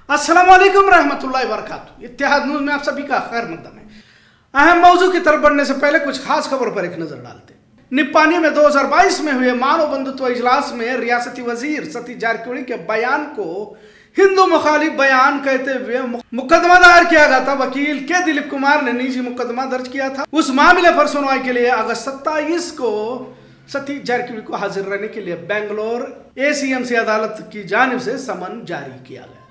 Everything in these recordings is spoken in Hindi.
अस्सलाम वालेकुम रहमतुल्लाहि व बरकातुहू। इत्तेहाद न्यूज़ में आप सभी का खैर मकदम है। अहम मौजू की तरफ बढ़ने से पहले कुछ खास खबर पर एक नजर डालते हैं। निप्पानी में 2022 में हुए मानव बंधुत्व इजलास में रियासती वजीर सतीश जारकिहोली के बयान को हिंदू मुखालिफ बयान कहते हुए मुकदमा दायर किया गया था। वकील के दिलीप कुमार ने निजी मुकदमा दर्ज किया था। उस मामले पर सुनवाई के लिए अगस्त 27 को सतीश जारकिहोली को हाजिर रहने के लिए बेंगलोर एसीएमसी अदालत की जानिब से समन जारी किया गया।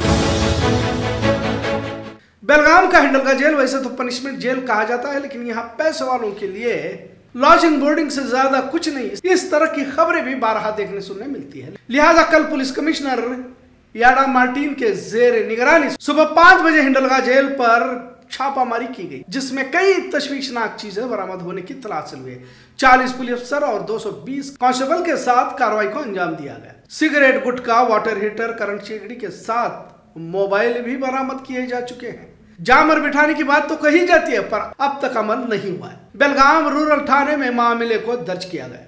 बेलगाम का हिंडलगा जेल वैसे तो पनिशमेंट जेल कहा जाता है, लेकिन यहाँ पैसे वालों के लिए लॉजिंग बोर्डिंग से ज्यादा कुछ नहीं। इस तरह की खबरें भी बारहा देखने सुनने मिलती है। लिहाजा कल पुलिस कमिश्नर याडा मार्टिन के जेर निगरानी सुबह 5 बजे हिंडलगा जेल पर छापामारी की गई, जिसमें कई तशवीशनाक चीजें बरामद होने की तलाश हासिल हुई। 40 पुलिस अफसर और 220 कांस्टेबल के साथ कार्रवाई को अंजाम दिया गया। Cigarette, gutkha, water heater, current चिगड़ी के साथ मोबाइल भी बरामद किए जा चुके हैं। जामर बिठाने की बात तो कही जाती है, पर अब तक अमल नहीं हुआ है। बेलगाम रूरल थाने में मामले को दर्ज किया गया।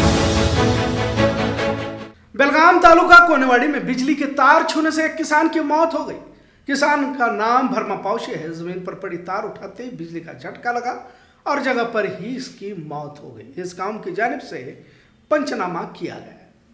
बेलगाम तालुका कोनेवाड़ी में बिजली के तार छूने से एक किसान की मौत हो गई। किसान का नाम भरमा पावशे है। जमीन पर पड़ी तार उठाते ही बिजली का झटका लगा और जगह पर ही इसकी मौत हो गई। इस काम की जानिब से पंचनामा किया गया।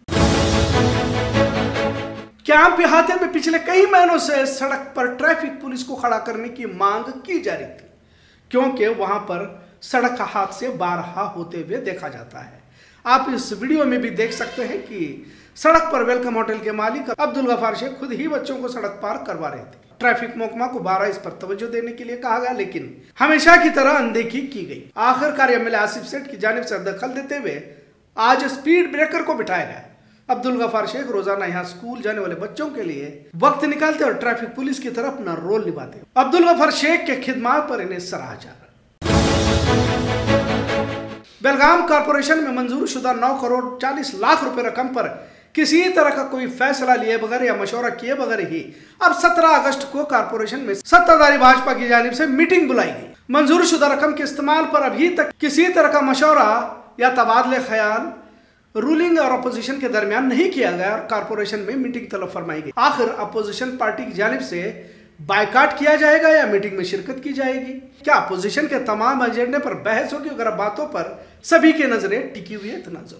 कैंप अहाते में पिछले कई महीनों से सड़क पर ट्रैफिक पुलिस को खड़ा करने की मांग की जा रही थी, क्योंकि वहां पर सड़क हादसे बारहा होते हुए देखा जाता है। आप इस वीडियो में भी देख सकते हैं कि सड़क पर वेलकम होटल के मालिक अब्दुल गफार शेख खुद ही बच्चों को सड़क पार करवा रहे थे। ट्रैफिक महकमा को 12 इस पर तवज्जो देने के लिए कहा गया, लेकिन हमेशा की तरह अनदेखी की गई। आखिरकार एमएलए आसिफ सेठ की जानिब से दखल देते हुए आज स्पीड ब्रेकर को बिठाया गया। अब्दुल गफार शेख रोजाना यहाँ स्कूल जाने वाले बच्चों के लिए वक्त निकालते और ट्रैफिक पुलिस की तरफ अपना रोल निभाते। अब्दुल गफार शेख के खिदमात पर इन्हें सराहा जा रहा है। बेलगाम कारपोरेशन में मंजूर शुदा 9 करोड़ 40 लाख रुपए रकम पर किसी तरह का कोई फैसला लिए बगैर या मशवरा किए बगैर ही अब 17 अगस्त को कारपोरेशन में सत्ताधारी भाजपा की जानिब से मीटिंग बुलाई गई। मंजूर शुदा रकम के इस्तेमाल पर अभी तक किसी तरह का मशवरा या तबादले ख्याल रूलिंग और अपोजिशन के दरमियान नहीं किया गया और कारपोरेशन में मीटिंग तलब फरमाई गई। आखिर अपोजिशन पार्टी की जानिब से बायकाट किया जाएगा या मीटिंग में शिरकत की जाएगी? क्या अपोजिशन के तमाम एजेंडे पर बहस होगी? अगर बातों पर सभी की नजरें टिकी हुई है तो नजर।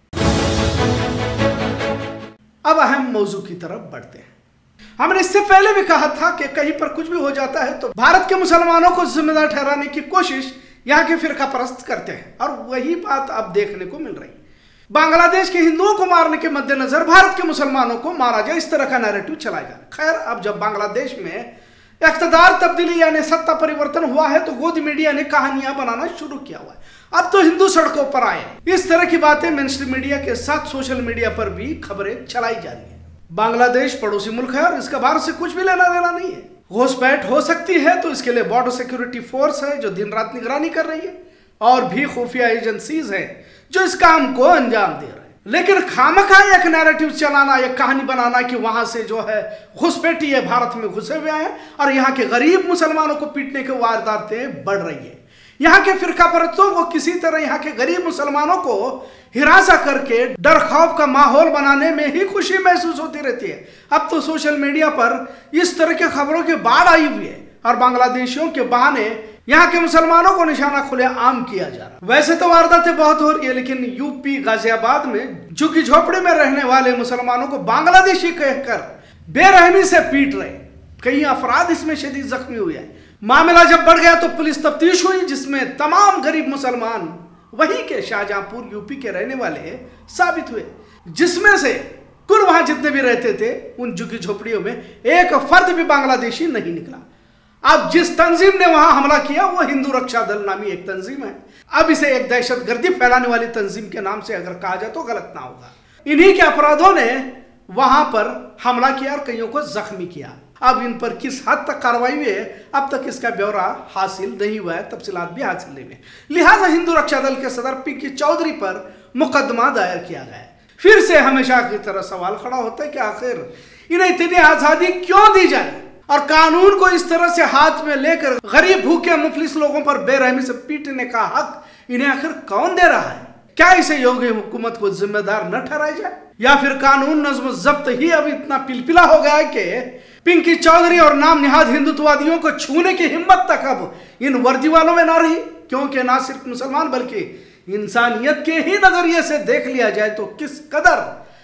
अब अहम मौजू की तरफ बढ़ते हैं। हमने इससे पहले भी कहा था कि कहीं पर कुछ भी हो जाता है तो भारत के मुसलमानों को जिम्मेदार ठहराने की कोशिश यहाँ के फिरका परस्त करते हैं, और वही बात अब देखने को मिल रही है। बांग्लादेश के हिंदुओं को मारने के मद्देनजर भारत के मुसलमानों को मारा जाए, इस तरह का नैरेटिव चलाया जा रहा है। खैर, अब जब बांग्लादेश में इख्तिदार तब्दीली यानी सत्ता परिवर्तन हुआ है तो गोदी मीडिया ने कहानियां बनाना शुरू किया हुआ है। अब तो हिंदू सड़कों पर आए। इस तरह की बातें मेनस्ट्रीम मीडिया के साथ सोशल मीडिया पर भी खबरें चलाई जा रही है। बांग्लादेश पड़ोसी मुल्क है और इसका भारत से कुछ भी लेना देना नहीं है। घुसपैठ हो सकती है तो इसके लिए बॉर्डर सिक्योरिटी फोर्स है जो दिन रात निगरानी कर रही है, और भी खुफिया एजेंसीज हैं जो इस काम को अंजाम दे रहे हैं। लेकिन खामखा एक नैरेटिव चलाना, एक कहानी बनाना कि वहां से जो है घुसपैठी है भारत में घुसे हुए हैं और यहाँ के गरीब मुसलमानों को पीटने की वारदातें बढ़ रही है। यहाँ के फिरका परस्तों को किसी तरह यहाँ के गरीब मुसलमानों को हिरासा करके डर खौफ का माहौल बनाने में ही खुशी महसूस होती रहती है। अब तो सोशल मीडिया पर इस तरह की खबरों की बाढ़ आई हुई है और बांग्लादेशियों के बहाने यहाँ के मुसलमानों को निशाना खुले आम किया जा रहा। वैसे तो वारदातें बहुत हो रही है, लेकिन यूपी गाजियाबाद में झुग्गी झोपड़ी में रहने वाले मुसलमानों को बांग्लादेशी कहकर बेरहमी से पीट रहे। कई अफराद इसमें शदीद जख्मी हुए हैं। मामला जब बढ़ गया तो पुलिस तफ्तीश हुई, जिसमें तमाम गरीब मुसलमान वहीं के शाहजहांपुर यूपी के रहने वाले साबित हुए, जिसमें से कुल वहां जितने भी रहते थे उन झुग्गी झोपड़ियों में एक फर्द भी बांग्लादेशी नहीं निकला। अब जिस तंजीम ने वहां हमला किया वो हिंदू रक्षा दल नामी एक तंजीम है। अब इसे एक दहशतगर्दी फैलाने वाली तंजीम के नाम से अगर कहा जाए तो गलत ना होगा। इन्हीं के अपराधों ने वहां पर हमला किया और कईयों को जख्मी किया। अब इन पर किस हद तक कार्रवाई हुई है अब तक इसका ब्यौरा हासिल नहीं हुआ है, तफसीलात भी हासिल नहीं हुए। लिहाजा हिंदू रक्षा दल के सदर पिंकी चौधरी पर मुकदमा दायर किया गया है। फिर से हमेशा की तरह सवाल खड़ा होता है कि आखिर इन्हें इतनी आजादी क्यों दी जाए और कानून को इस तरह से हाथ में लेकर गरीब भूखे मुफलिस लोगों पर बेरहमी से पीटने का हक इन्हें आखिर कौन दे रहा है? क्या इसे योगी हुकूमत को जिम्मेदार न ठहराया जाए, या फिर कानून नज्म जब्त ही अब इतना पिलपिला हो गया है कि पिंकी चौधरी और नाम निहाद हिंदुत्ववादियों को छूने की हिम्मत तक अब इन वर्दी वालों में ना रही, क्योंकि ना सिर्फ मुसलमान बल्कि इंसानियत के ही नजरिए से देख लिया जाए तो किस कदर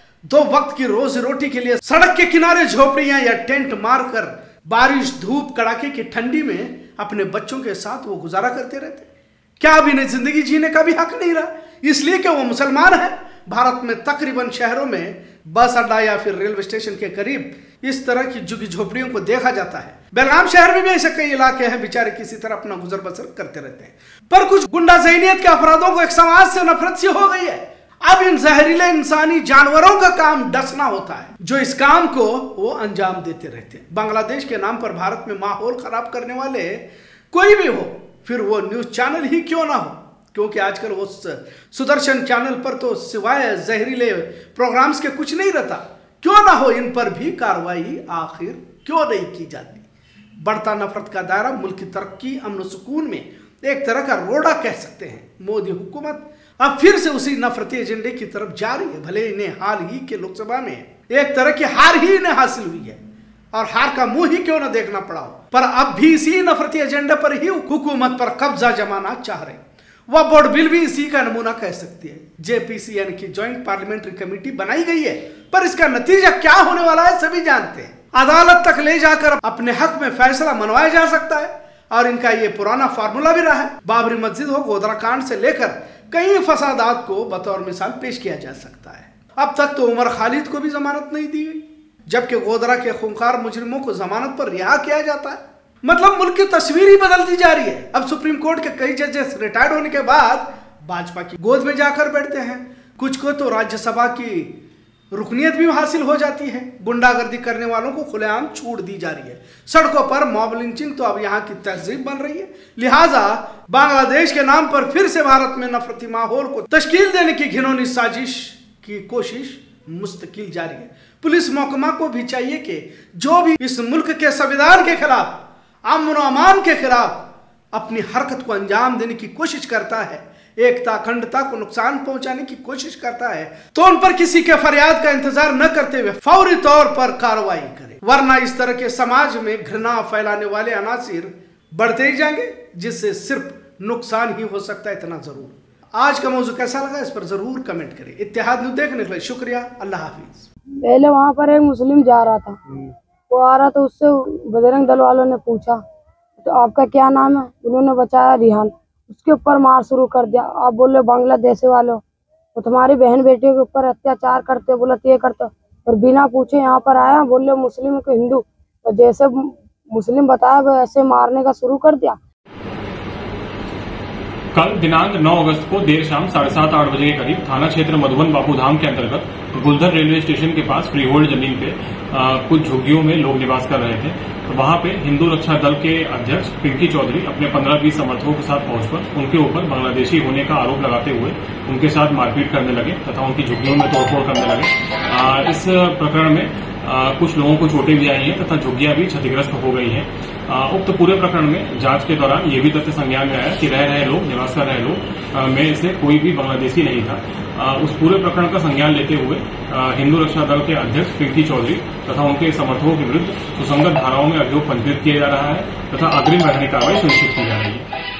2 वक्त की रोजी रोटी के लिए सड़क के किनारे झोपड़ियां या टेंट मारकर बारिश धूप कड़ाके की ठंडी में अपने बच्चों के साथ वो गुजारा करते रहते। क्या अब इन्हें जिंदगी जीने का भी हक नहीं रहा, इसलिए कि वो मुसलमान है? भारत में तकरीबन शहरों में बस अड्डा या फिर रेलवे स्टेशन के करीब इस तरह की झुग्गी झोपड़ियों को देखा जाता है। बेलगाम शहर में भी ऐसे कई इलाके हैं, बेचारे किसी तरह अपना गुजर बसर करते रहते हैं। पर कुछ गुंडा ज़हनियत के अपराधों को एक समाज से नफरत सी हो गई है। अब इन जहरीले इंसानी जानवरों का काम डसना होता है, जो इस काम को वो अंजाम देते रहते हैं। बांग्लादेश के नाम पर भारत में माहौल खराब करने वाले कोई भी हो, फिर वो न्यूज चैनल ही क्यों ना हो, क्योंकि आजकल वो सुदर्शन चैनल पर तो सिवाय जहरीले प्रोग्राम्स के कुछ नहीं रहता। क्यों ना हो, इन पर भी कार्रवाई आखिर क्यों नहीं की जाती? बढ़ता नफरत का दायरा मुल्क की तरक्की, अमन सुकून में एक तरह का रोड़ा कह सकते हैं। मोदी हुकूमत अब फिर से उसी नफरती एजेंडे की तरफ जा रही है। भले इन्हें हाल ही के लोकसभा में एक तरह की हार ही इन्हें हासिल हुई है और हार का मुंह ही क्यों न देखना पड़ा हो, पर अब भी इसी नफरती एजेंडे पर ही हुकूमत पर कब्जा जमाना चाह रहे। वह बोर्ड बिल भी इसी का नमूना कह सकती है। जेपीसी यानी कि ज्वाइंट पार्लियामेंट्री कमेटी बनाई गई है, पर इसका नतीजा क्या होने वाला है सभी जानते हैं। अदालत तक ले जाकर अपने हक में फैसला मनवाया जा सकता है और इनका ये पुराना फार्मूला भी रहा है। बाबरी मस्जिद हो, गोधरा कांड से लेकर कई फसादात को बतौर मिसाल पेश किया जा सकता है। अब तक तो उमर खालिद को भी जमानत नहीं दी गई, जबकि गोधरा के खूंखार मुजरिमों को जमानत पर रिहा किया जाता है। मतलब मुल्क की तस्वीर ही बदलती जा रही है। अब सुप्रीम कोर्ट के कई जजेस रिटायर्ड होने के बाद भाजपा की गोद में जाकर बैठते हैं। कुछ को तो राज्यसभा की रुकनीयत भी हासिल हो जाती है। गुंडागर्दी करने वालों को खुलेआम छूट दी जा रही है। सड़कों पर मॉब लिंचिंग तो अब यहाँ की तहजीब बन रही है। लिहाजा बांग्लादेश के नाम पर फिर से भारत में नफरती माहौल को तश्कील देने की घिनौनी साजिश की कोशिश मुस्तकिल जारी है। पुलिस महकमा को भी चाहिए कि जो भी इस मुल्क के संविधान के खिलाफ, अमन और अमान के खिलाफ अपनी हरकत को अंजाम देने की कोशिश करता है, एकता अखंडता को नुकसान पहुंचाने की कोशिश करता है, तो उन पर किसी के फरियाद का इंतजार न करते हुए फौरी तौर पर कार्रवाई करे, वरना इस तरह के समाज में घृणा फैलाने वाले अनासिर बढ़ते ही जाएंगे, जिससे सिर्फ नुकसान ही हो सकता है। इतना जरूर। आज का मौजू कैसा लगा इस पर जरूर कमेंट करें। इत्तेहाद न्यूज़ देखने के लिए शुक्रिया। अल्लाह हाफिज। पहले वहाँ पर एक मुस्लिम जा रहा था, वो आ रहा था, उससे बजरंग दल वालों ने पूछा तो आपका क्या नाम है? उन्होंने बताया रिहान। उसके ऊपर मार शुरू कर दिया। आप बोले बांग्लादेश वालों तो तुम्हारी बहन बेटियों के ऊपर अत्याचार करते, बोला ये करते, और बिना पूछे यहाँ पर आया, बोले मुस्लिम को हिंदू, और जैसे मुस्लिम बताया वैसे मारने का शुरू कर दिया। कल दिनांक 9 अगस्त को देर शाम 7:30-8 बजे के करीब थाना क्षेत्र मधुबन बापूधाम के अंतर्गत गुलधर रेलवे स्टेशन के पास फ्री होल्ड जमीन पे कुछ झुग्गियों में लोग निवास कर रहे थे। तो वहां पे हिंदू रक्षा दल के अध्यक्ष पिंकी चौधरी अपने 15-20 समर्थकों के साथ पहुंचकर उनके ऊपर बांग्लादेशी होने का आरोप लगाते हुए उनके साथ मारपीट करने लगे तथा उनकी झुग्गियों में तोड़फोड़ करने लगे। इस प्रकरण में कुछ लोगों को चोटें भी आई हैं तथा झुग्गियां भी क्षतिग्रस्त हो गई हैं। उक्त पूरे प्रकरण में जांच के दौरान ये भी तथ्य संज्ञान में आया कि रह रहे लोग, निवास कर रहे लोग में से कोई भी बांग्लादेशी नहीं था। उस पूरे प्रकरण का संज्ञान लेते हुए हिंदू रक्षा दल के अध्यक्ष पिंकी चौधरी तथा उनके समर्थकों के विरुद्ध सुसंगत धाराओं में अभियोग पंजीकृत किया जा रहा है तथा अग्रिम वैधानिक कार्रवाई सुनिश्चित की जा रही है।